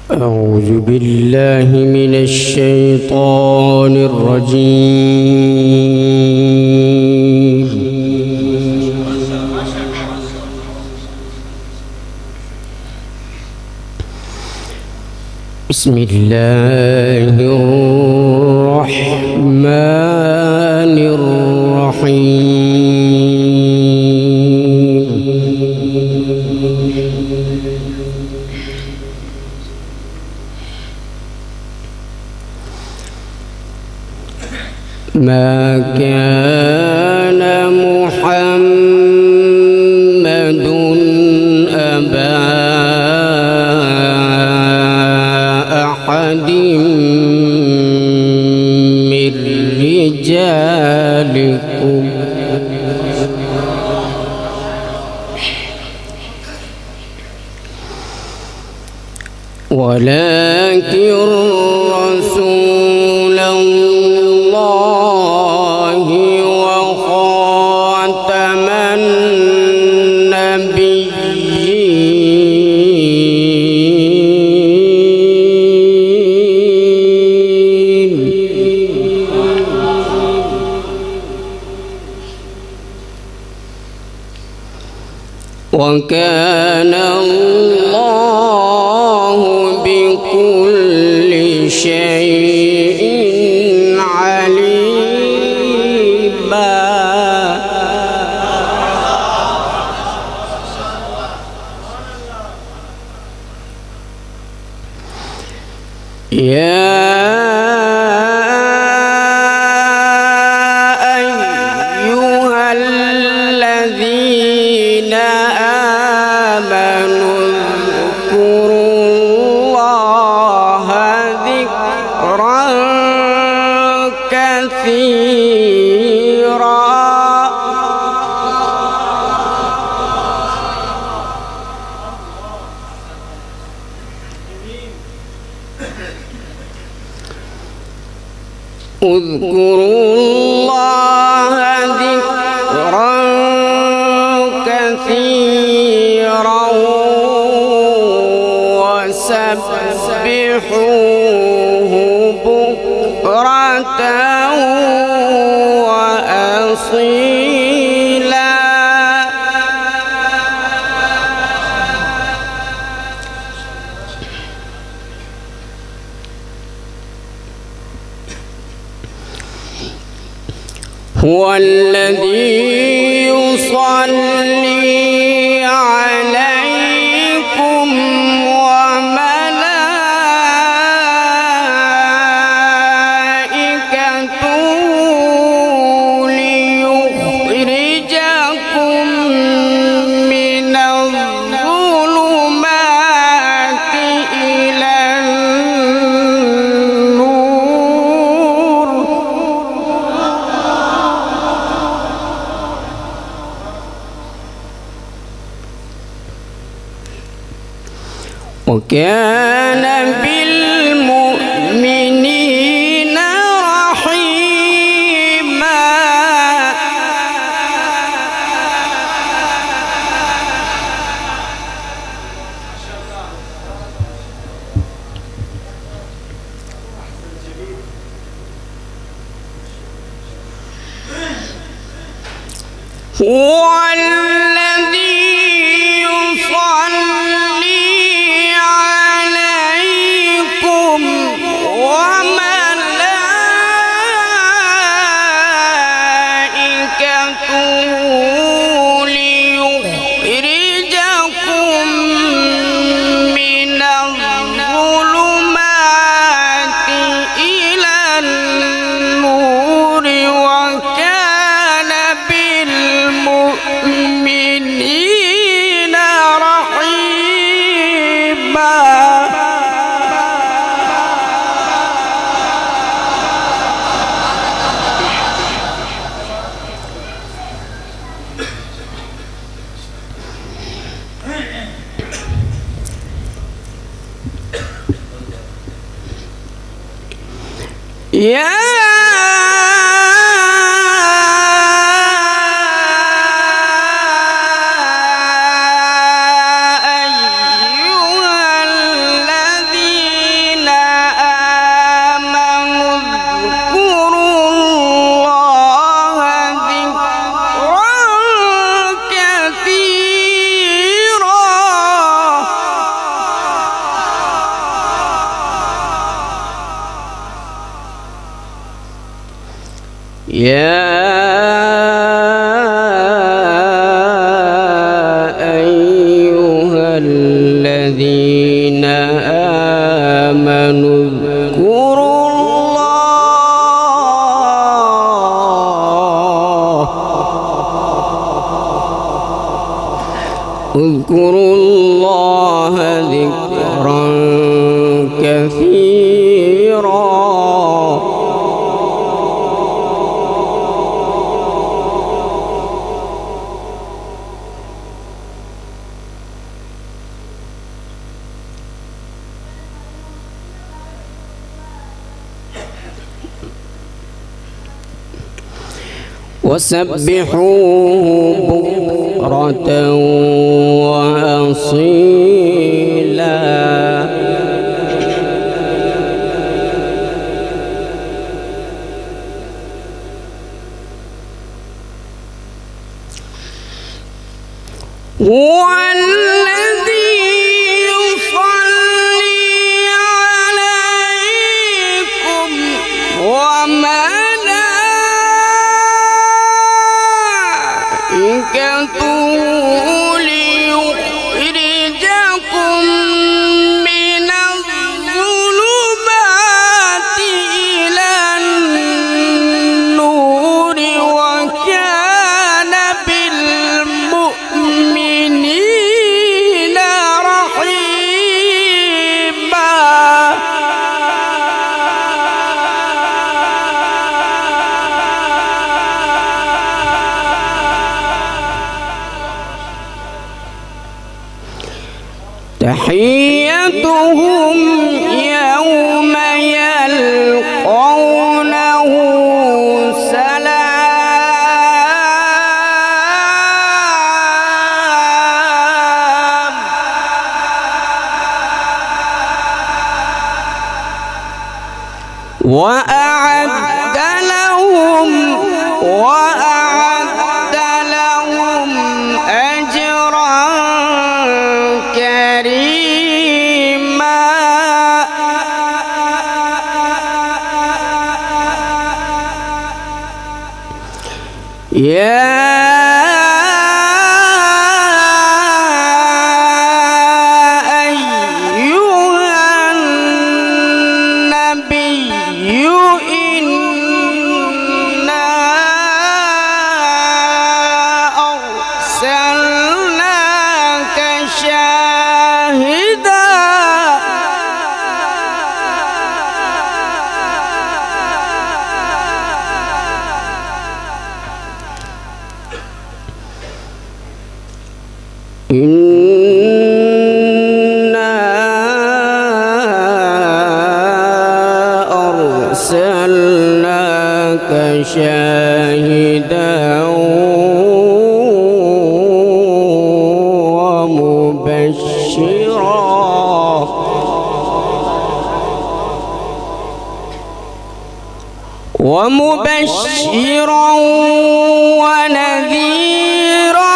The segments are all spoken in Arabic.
أعوذ بالله من الشيطان الرجيم. بسم الله الرحمن الرحيم. ما كان محمد أبا أحد من رجالكم ولكن رسول الله وخاتم النبيين. وكان الله بكل شيء عليما. يا أيها الذين آمنوا اذكروا الله ذكرا كثيرا. اذكروا الله ذكرا كثيرا وسبحوه بكرة وأصيلا. هو الذي يصلي عليكم وملائكته ليخرجكم من الظلمات إلى النور. وكان بالمؤمنين رحيما. هو الذي يصلي عليكم وملائكته ليخرجكم من الظلمات إلى النور. وكان بالمؤمنين رحيما. يا أيها الذين يا أيها الذين آمنوا اذكروا الله ذكرا كثيرا. وسبحوه بكرة وأصيلا. هو الذي يصلي عليكم وملائكته ليخرجكم من الظلمات إلى النور وكان بالمؤمنين رحيما. تحيتهم يوم يلقونه سلام. وأعد لهم أجرا كريما. يا أيها النبي إنا أرسلناك شاهدا إنا أرسلناك شاهدا ومبشرا ونذيرا.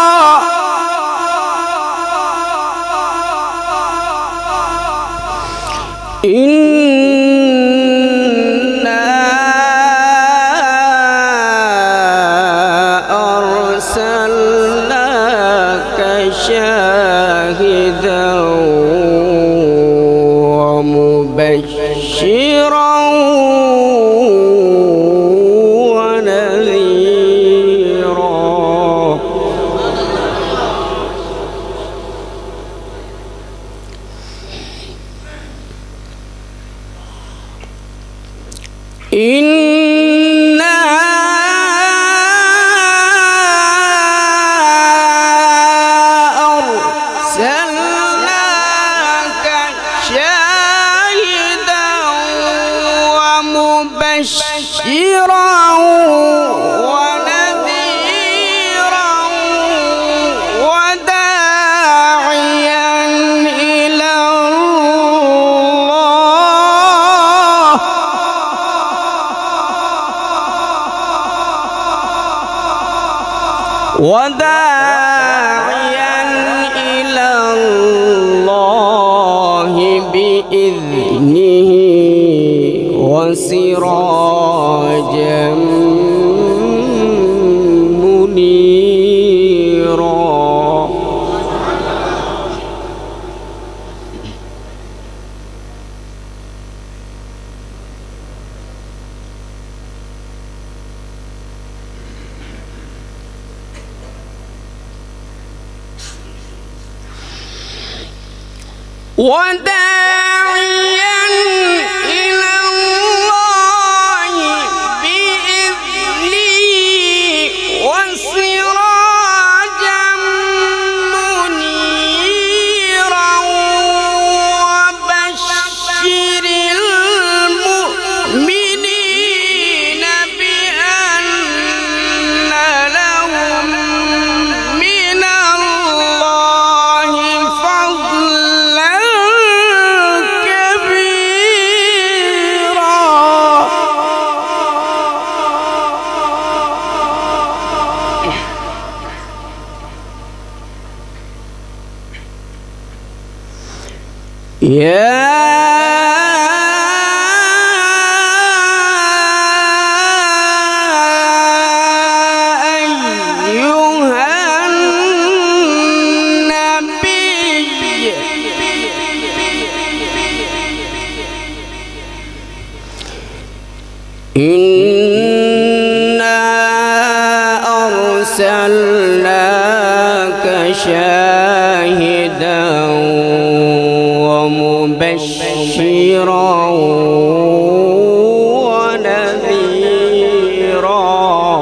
إنا أرسلناك شاهدا ومبشرا ونذيرا. إنا أرسلناك شاهدا ومبشرا ونذيرا وداعيا إلى الله بإذنه وسراجا وداعيا إلى الله بإذنه وسراجا منيرا وبشر المؤمنين بأن لهم من الله فضلا كبيرا. يا أيها النبي إنا أرسلناك شاهدا ومبشرا ونذيرا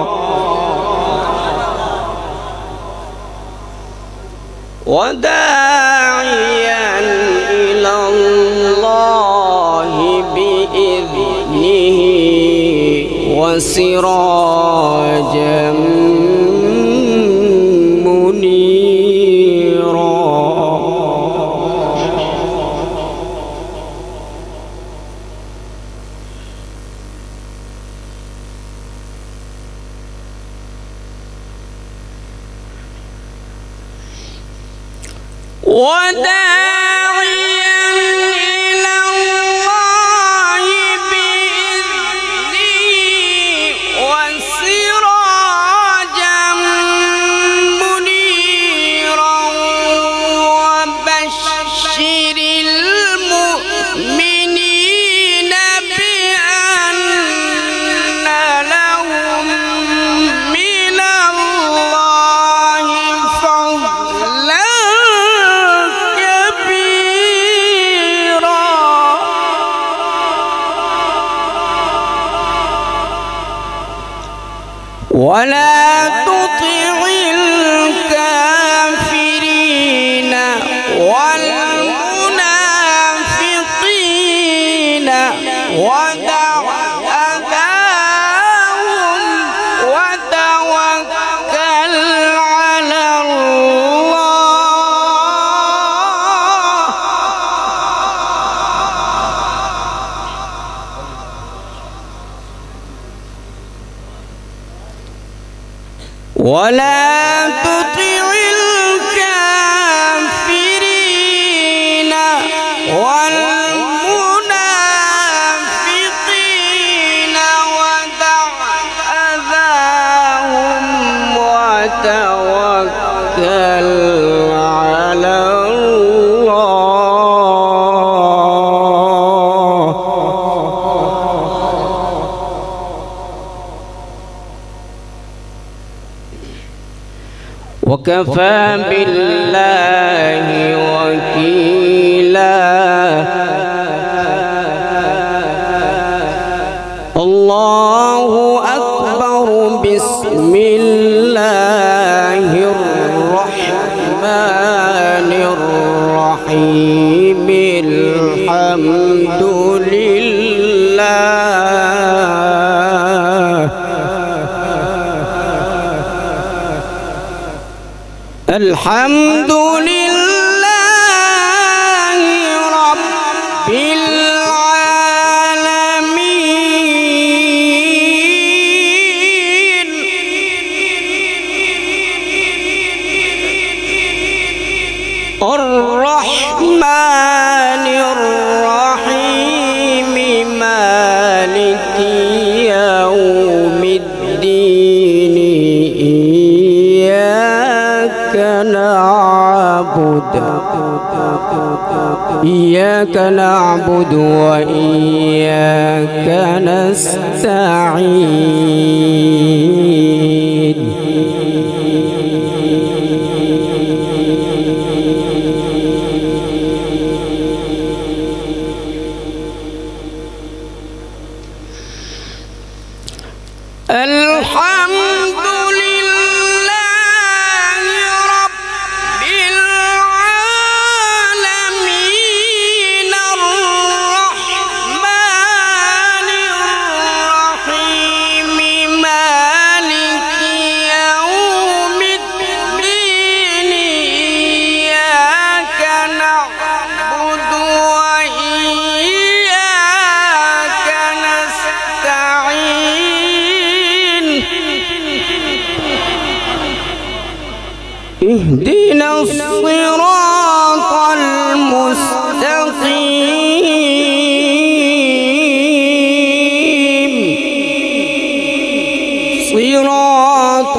وداعيا إلى الله بإذنه وسراجا منيرا. وداعيا إلى الله بإذنه وسراجا منيرا وبشر المؤمنين بأن لهم من الله فضلا كبيرا. ولا تطع الكافرين والمنافقين ودع أذاهم وتوكل على الله. ولا تطع الكافرين والمنافقين ودع أذاهم وتوكل على الله. وكفى بالله وكيلا. الله أكبر. بسم الله الرحمن الرحيم. الحمد لله الحمد لله رب العالمين. الرحمن الرحيم مالك يوم الدين. إياك نعبد وإياك نستعين. اهدنا الصراط المستقيم صراط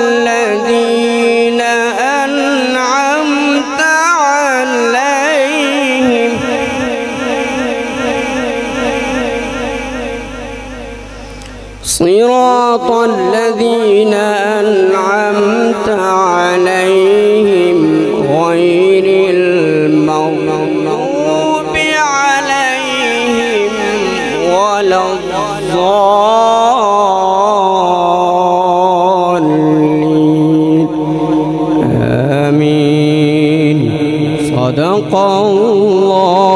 الذين أنعمت عليهم صراط الذين أنعمت عليهم غير المغضوب عليهم ولا الضالين آمين. صدق الله.